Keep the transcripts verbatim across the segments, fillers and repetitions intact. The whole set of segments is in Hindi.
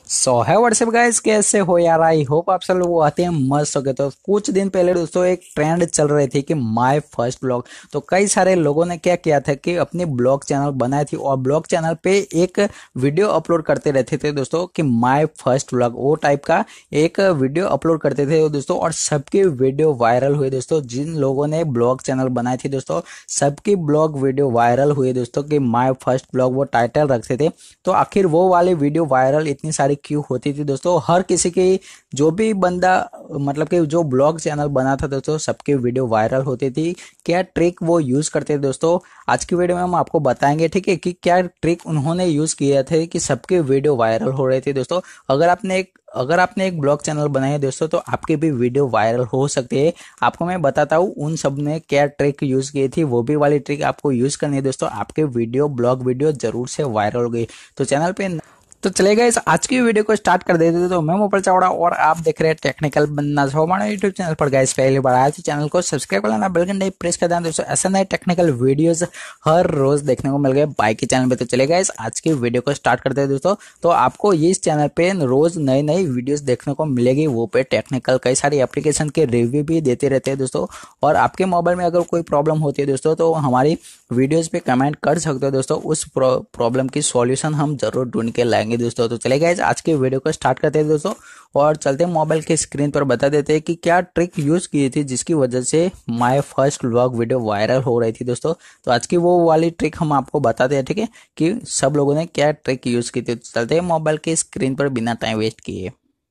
सो है व्हाट्सएप गाइस, कैसे हो यार। आई होप आप सब लोग आते हैं मस्त हो गए। तो कुछ दिन पहले दोस्तों एक ट्रेंड चल रही थी कि माय फर्स्ट ब्लॉग। तो कई सारे लोगों ने क्या किया था कि अपनी ब्लॉग चैनल बनाई थी और ब्लॉग चैनल पे एक वीडियो अपलोड करते रहते थे दोस्तों कि माय फर्स्ट ब्लॉग वो टाइप का एक वीडियो अपलोड करते थे दोस्तों। और सबकी वीडियो वायरल हुई दोस्तों। जिन लोगों ने ब्लॉग चैनल बनाई थी दोस्तों, सबकी ब्लॉग वीडियो वायरल हुई दोस्तों कि माय फर्स्ट ब्लॉग वो टाइटल रखते थे। तो आखिर वो वाली वीडियो वायरल इतनी सारी क्यों होती थी दोस्तों। हर किसी की जो भी बंदा मतलब कि जो ब्लॉग चैनल बना था दोस्तों, सबकी वीडियो वायरल होती थी। क्या ट्रिक वो यूज करते थे दोस्तों, आज की वीडियो में हम आपको बताएंगे, ठीक है, कि क्या ट्रिक उन्होंने यूज किया थे कि सबके वीडियो वायरल हो रहे थे दोस्तों। अगर आपने एक अगर आपने एक ब्लॉग चैनल बनाया है दोस्तों, तो आपकी भी वीडियो वायरल हो सकती है। आपको मैं बताता हूँ उन सब ने क्या ट्रिक यूज की थी। वो भी वाली ट्रिक आपको यूज करनी है दोस्तों, आपके वीडियो ब्लॉग वीडियो जरूर से वायरल हो गई। तो चैनल पे तो चलेगा इस आज की वीडियो को स्टार्ट कर देते थे। तो मैं मोबाइल चावड़ा और आप देख रहे हैं टेक्निकल बन्ना। सो हमारे यूट्यूब चैनल पर गाइस पहले बार आए तो चैनल को सब्सक्राइब कर लेना, बेल घंटे प्रेस कर देना दोस्तों। ऐसा नए टेक्निकल वीडियोस हर रोज देखने को मिल गए बाइक के चैनल पे। तो चलेगा इस आज की वीडियो को स्टार्ट करते हैं दोस्तों। तो आपको इस चैनल पे रोज नई नई वीडियोस देखने को मिलेगी, वो पे टेक्निकल कई सारी एप्लीकेशन के रिव्यू भी देते रहते हैं दोस्तों। और आपके मोबाइल में अगर कोई प्रॉब्लम होती है दोस्तों, तो हमारी वीडियोस पे कमेंट कर सकते हो दोस्तों। उस प्रॉब्लम की सॉल्यूशन हम जरूर ढूंढ के लाएंगे दोस्तों। तो चलेगा आज के वीडियो को स्टार्ट करते हैं दोस्तों और चलते हैं मोबाइल के स्क्रीन पर बता देते हैं कि क्या ट्रिक यूज की थी जिसकी वजह से my first vlog video viral हो रही थी दोस्तों। तो आज की वो वाली ट्रिक हम आपको बताते हैं, ठीक है, कि सब लोगों ने क्या ट्रिक यूज की थी। तो चलते हैं मोबाइल के स्क्रीन पर बिना टाइम वेस्ट किए।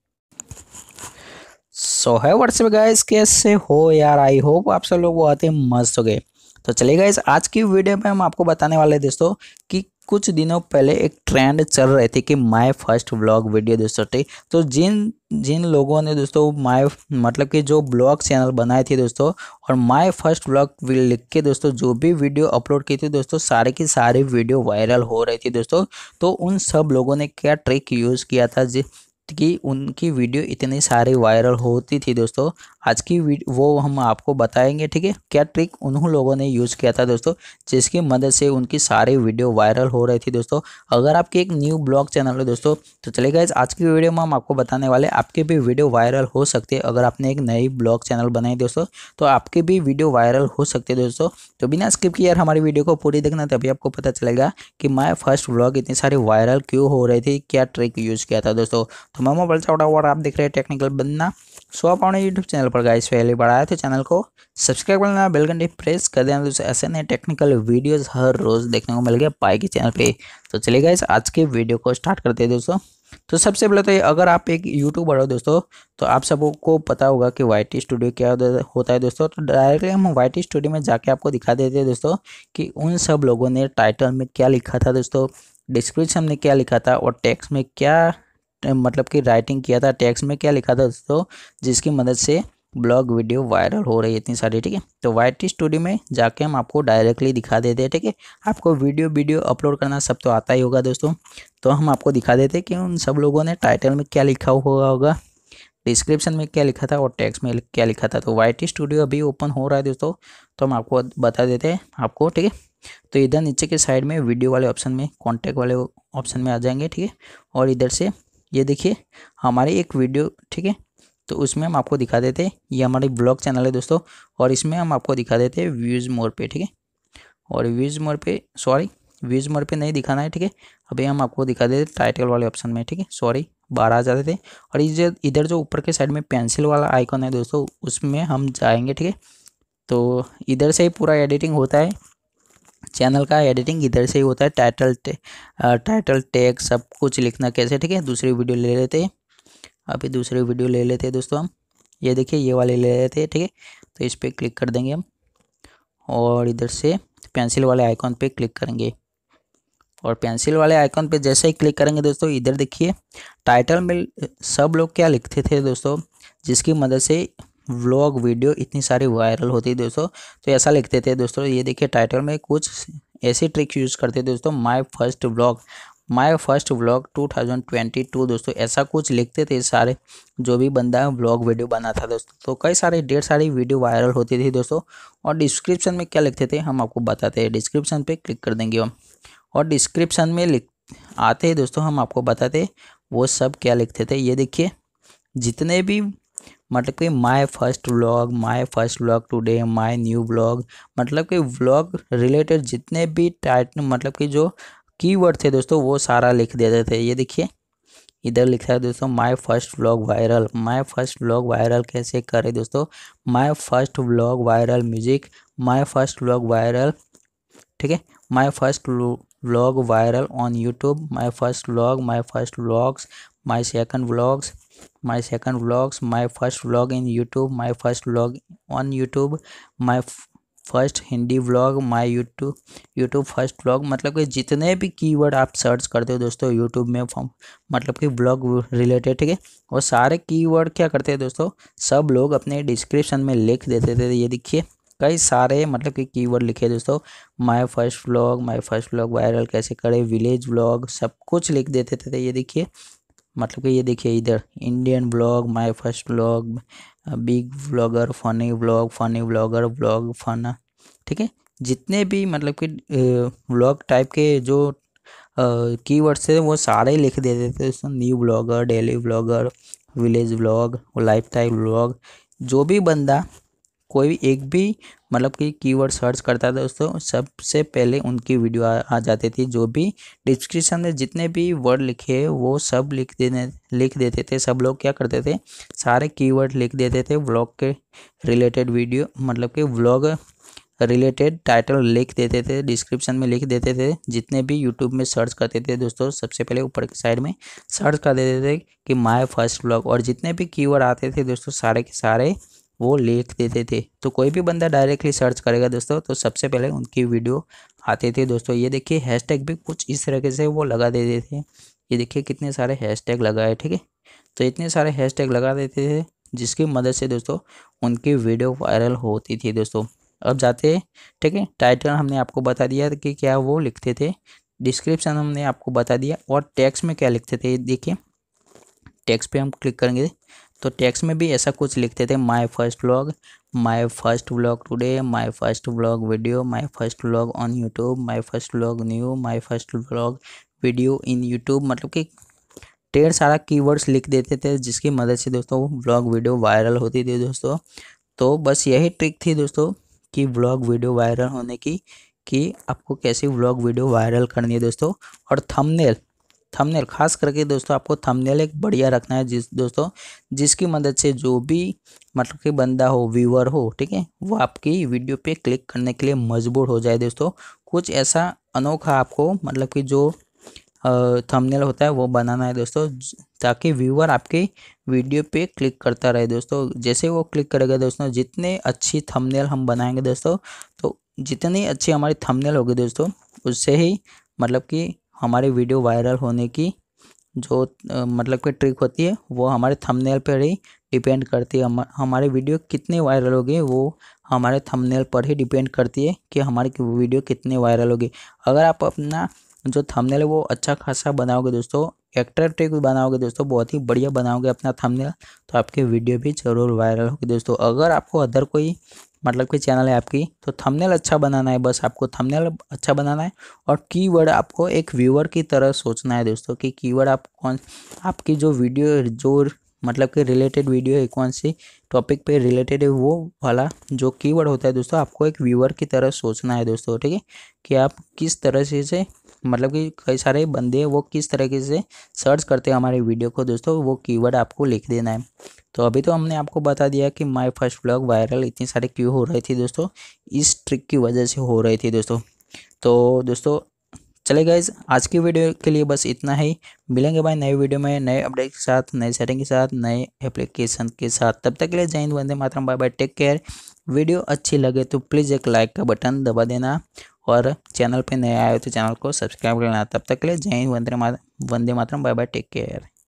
सो है व्हाट्सएप गाइस, कैसे हो यार। आई होप आप सब लोग आते हैं मस्त हो गए। तो चलिए गाइस आज की वीडियो में हम आपको बताने वाले हैं दोस्तों कि कुछ दिनों पहले एक ट्रेंड चल रहे थे कि माय फर्स्ट व्लॉग वीडियो दोस्तों, ठीक। तो जिन जिन लोगों ने दोस्तों माय मतलब कि जो ब्लॉग चैनल बनाए थे दोस्तों और माय फर्स्ट व्लॉग लिख के दोस्तों जो भी वीडियो अपलोड की थी दोस्तों, सारे की सारी वीडियो वायरल हो रही थी दोस्तों। तो उन सब लोगों ने क्या ट्रिक यूज़ किया था जी कि उनकी वीडियो इतनी सारी वायरल होती थी दोस्तों, आज की वो हम आपको बताएंगे, ठीक है। क्या ट्रिक उन्होंने लोगों ने यूज़ किया था दोस्तों जिसकी मदद से उनकी सारी वीडियो वायरल हो रही थी दोस्तों। अगर आपके एक न्यू ब्लॉग चैनल है दोस्तों, तो चलेगा आज की वीडियो में हम आपको बताने वाले आपके भी वीडियो वायरल हो सकते हैं। अगर आपने एक नई ब्लॉग चैनल बनाई दोस्तों, तो आपके भी वीडियो वायरल हो सकते हैं दोस्तों। तो बिना स्किप किए यार हमारी वीडियो को पूरी देखना, तभी आपको पता चलेगा कि माय फर्स्ट व्लॉग इतनी सारी वायरल क्यों हो रही थी, क्या ट्रिक यूज़ किया था दोस्तों। तो मैं मोबाइल चावड़ा और आप देख रहे हैं टेक्निकल बन्ना। सो आप अपने यूट्यूब चैनल पर गाइस पहले बढ़ाया तो चैनल को सब्सक्राइब कर लेना, बेल घंटी प्रेस कर देना दोस्तों। ऐसे नए टेक्निकल वीडियोस हर रोज देखने को मिल गया पाई के चैनल पे। तो चलिए गाइस आज के वीडियो को स्टार्ट करते हैं दोस्तों। तो सबसे पहले तो अगर आप एक यूट्यूबर हो दोस्तों, तो आप सबको पता होगा कि वाई टी स्टूडियो क्या होता है दोस्तों। तो डायरेक्टली हम वाई टी स्टूडियो में जाके आपको दिखा देते हैं दोस्तों कि उन सब लोगों ने टाइटल में क्या लिखा था दोस्तों, डिस्क्रिप्शन में क्या लिखा था और टेक्स्ट में क्या मतलब कि राइटिंग किया था, टेक्स्ट में क्या लिखा था दोस्तों, जिसकी मदद से ब्लॉग वीडियो वायरल हो रही है इतनी सारी, ठीक है। तो वाई टी स्टूडियो में जाके हम आपको डायरेक्टली दिखा देते हैं, ठीक है। आपको वीडियो वीडियो अपलोड करना सब तो आता ही होगा दोस्तों। तो हम आपको दिखा देते हैं कि उन सब लोगों ने टाइटल में क्या लिखा हुआ होगा, डिस्क्रिप्शन में क्या लिखा था और टेक्स्ट में क्या लिखा था। तो वाई टी स्टूडियो अभी ओपन हो रहा है दोस्तों, तो हम आपको बता देते हैं आपको, ठीक है। तो इधर नीचे के साइड में वीडियो वाले ऑप्शन में कॉन्टैक्ट वाले ऑप्शन में आ जाएंगे, ठीक है। और इधर से ये देखिए हमारी एक वीडियो, ठीक है। तो उसमें हम आपको दिखा देते हैं, ये हमारी ब्लॉग चैनल है दोस्तों और इसमें हम आपको दिखा देते हैं व्यूज़ मोर पे, ठीक है। और व्यूज़ मोर पे सॉरी व्यूज़ मोर पे नहीं दिखाना है, ठीक है। अभी हम आपको दिखा देते टाइटल वाले ऑप्शन में, ठीक है। सॉरी बारह आ जाते थे। और इधर इधर जो ऊपर के साइड में पेंसिल वाला आइकॉन है दोस्तों, उसमें हम जाएंगे, ठीक है। तो इधर से ही पूरा एडिटिंग होता है, चैनल का एडिटिंग इधर से ही होता है। टाइटल टे, टाइटल टैग सब कुछ लिखना कैसे, ठीक है। दूसरी वीडियो ले लेते हैं, अभी दूसरी वीडियो ले लेते हैं दोस्तों हम। ये देखिए ये वाले ले लेते हैं, ठीक है। तो इस पर क्लिक कर देंगे हम और इधर से पेंसिल वाले आइकॉन पे क्लिक करेंगे। और पेंसिल वाले आइकॉन पे जैसे ही क्लिक करेंगे दोस्तों, इधर देखिए टाइटल में सब लोग क्या लिखते थे दोस्तों, जिसकी मदद से व्लॉग वीडियो इतनी सारी वायरल होती है दोस्तों। तो ऐसा लिखते थे दोस्तों, ये देखिए टाइटल में कुछ ऐसी ट्रिक यूज़ करते थे दोस्तों, my first vlog my first vlog two thousand twenty two दोस्तों, ऐसा कुछ लिखते थे सारे जो भी बंदा व्लॉग वीडियो बना था दोस्तों। तो कई सारे ढेर सारी वीडियो वायरल होती थी दोस्तों। और डिस्क्रिप्शन में क्या लिखते थे हम आपको बताते हैं, डिस्क्रिप्शन पे क्लिक कर देंगे हम और डिस्क्रिप्शन में लिख आते हैं दोस्तों, हम आपको बताते वो सब क्या लिखते थे, ये देखिए जितने भी मतलब कि my first vlog, my first vlog today, my new vlog, मतलब कि व्लॉग रिलेटेड जितने भी टाइटल मतलब कि जो कीवर्ड थे दोस्तों वो सारा लिख देते थे। ये देखिए इधर लिखा है दोस्तों my first vlog viral. My first vlog viral कैसे करें दोस्तों, my first vlog viral music, my first vlog viral, ठीक है, my first vlog viral on YouTube, my first vlog, my first vlogs, my second vlogs, my second vlogs, my first vlog in YouTube, my first vlog on YouTube, my first Hindi vlog, my YouTube YouTube first vlog. मतलब कि जितने भी कीवर्ड आप सर्च करते हो दोस्तों यूट्यूब में मतलब कि व्लॉग रिलेटेड, ठीक है, वो सारे कीवर्ड क्या करते हैं दोस्तों, सब लोग अपने डिस्क्रिप्शन में लिख देते थे। ये देखिए कई सारे मतलब कि कीवर्ड लिखे दोस्तों, my first vlog, my first vlog viral कैसे करें, विलेज व्लॉग, सब कुछ लिख देते थे। ये देखिए मतलब कि ये देखिए इधर Indian blog, my first vlog, big vlogger, funny vlog, funny vlogger, vlog fun, ठीक है, जितने भी मतलब कि व्लॉग टाइप के जो कीवर्ड्स थे वो सारे लिख देते थे दोस्तों। New vlogger, daily vlogger, village vlog, life style vlog, जो भी बंदा कोई भी एक भी मतलब कि कीवर्ड सर्च करता था दोस्तों सबसे पहले उनकी वीडियो आ, आ जाती थी। जो भी डिस्क्रिप्शन में जितने भी वर्ड लिखे वो सब लिख देने लिख देते थे। सब लोग क्या करते थे, सारे कीवर्ड लिख देते थे व्लॉग के रिलेटेड वीडियो मतलब कि व्लॉग रिलेटेड टाइटल लिख देते थे, डिस्क्रिप्शन में लिख देते थे। जितने भी यूट्यूब में सर्च करते थे दोस्तों सबसे पहले ऊपर की साइड में सर्च कर देते थे कि माय फर्स्ट व्लॉग, और जितने भी कीवर्ड आते थे दोस्तों सारे के सारे वो लिख देते थे। तो कोई भी बंदा डायरेक्टली सर्च करेगा दोस्तों तो सबसे पहले उनकी वीडियो आते थे दोस्तों। ये देखिए हैशटैग भी कुछ इस तरीके से वो लगा देते थे। ये देखिए कितने सारे हैशटैग लगाए, ठीक है, तो इतने सारे हैशटैग लगा देते थे जिसकी मदद से दोस्तों उनकी वीडियो वायरल होती थी दोस्तों। अब जाते हैं, ठीक है, टाइटल हमने आपको बता दिया कि क्या वो लिखते थे, डिस्क्रिप्शन हमने आपको बता दिया, और टेक्स्ट में क्या लिखते थे। देखिए टेक्स्ट पे हम क्लिक करेंगे तो टेक्स्ट में भी ऐसा कुछ लिखते थे, my first vlog, my first vlog today, my first vlog video, my first vlog on YouTube, my first vlog new, my first vlog video in YouTube. मतलब कि ढेर सारा कीवर्ड्स लिख देते थे जिसकी मदद से दोस्तों व्लॉग वीडियो वायरल होती थी दोस्तों। तो बस यही ट्रिक थी दोस्तों कि व्लॉग वीडियो वायरल होने की, कि आपको कैसे व्लॉग वीडियो वायरल करनी है दोस्तों। और थंबनेल थंबनेल खास करके दोस्तों आपको थंबनेल एक बढ़िया रखना है जिस दोस्तों जिसकी मदद से जो भी मतलब कि बंदा हो, व्यूअर हो, ठीक है, वो आपकी वीडियो पे क्लिक करने के लिए मजबूर हो जाए दोस्तों। कुछ ऐसा अनोखा आपको मतलब कि जो थंबनेल होता है वो बनाना है दोस्तों, ताकि व्यूअर आपके वीडियो पे क्लिक करता रहे दोस्तों। जैसे वो क्लिक करेगा दोस्तों, जितने अच्छी थंबनेल हम बनाएंगे दोस्तों, तो जितनी अच्छी हमारी थंबनेल होगी दोस्तों उससे ही मतलब कि हमारी वीडियो वायरल होने की जो अ, मतलब कि ट्रिक होती है वो हमारे थंबनेल पर ही डिपेंड करती है। हम हमारी वीडियो कितनी वायरल होगी वो हमारे थंबनेल पर ही डिपेंड करती है कि हमारी वीडियो कितनी वायरल होगी। अगर आप अपना जो थंबनेल है वो अच्छा खासा बनाओगे दोस्तों, एट्रैक्टिव बनाओगे दोस्तों, बहुत ही बढ़िया बनाओगे अपना थंबनेल, तो आपकी वीडियो भी ज़रूर वायरल होगी दोस्तों। अगर आपको अदर कोई मतलब कि चैनल है आपकी, तो थंबनेल अच्छा बनाना है, बस आपको थंबनेल अच्छा बनाना है, और कीवर्ड आपको एक व्यूअर की तरह सोचना है दोस्तों कि कीवर्ड आप कौन, आपकी जो वीडियो जो मतलब कि रिलेटेड वीडियो है कौन सी टॉपिक पे रिलेटेड है, वो वाला जो कीवर्ड होता है दोस्तों आपको एक व्यूअर की तरह सोचना है दोस्तों, ठीक है, कि आप किस तरह से से मतलब कि कई सारे बंदे वो किस तरीके से सर्च करते हैं हमारे वीडियो को दोस्तों, वो कीवर्ड आपको लिख देना है। तो अभी तो हमने आपको बता दिया कि माय फर्स्ट व्लॉग वायरल इतनी सारे क्यों हो रही थी दोस्तों, इस ट्रिक की वजह से हो रही थी दोस्तों। तो दोस्तों चले गाइस आज की वीडियो के लिए बस इतना ही। मिलेंगे भाई नए वीडियो में नए अपडेट के साथ, नए सेटिंग के साथ, नए एप्लीकेशन के साथ। तब तक के लिए जय हिंद, वंदे मातरम, bye bye, take care. Video अच्छी लगे तो प्लीज़ एक लाइक का बटन दबा देना, और चैनल पे नए आए हो तो चैनल को सब्सक्राइब करना। तब तक के लिए जय हिंद, वंदे मातरम, वंदे मातरम, बाय बाय, टेक केयर।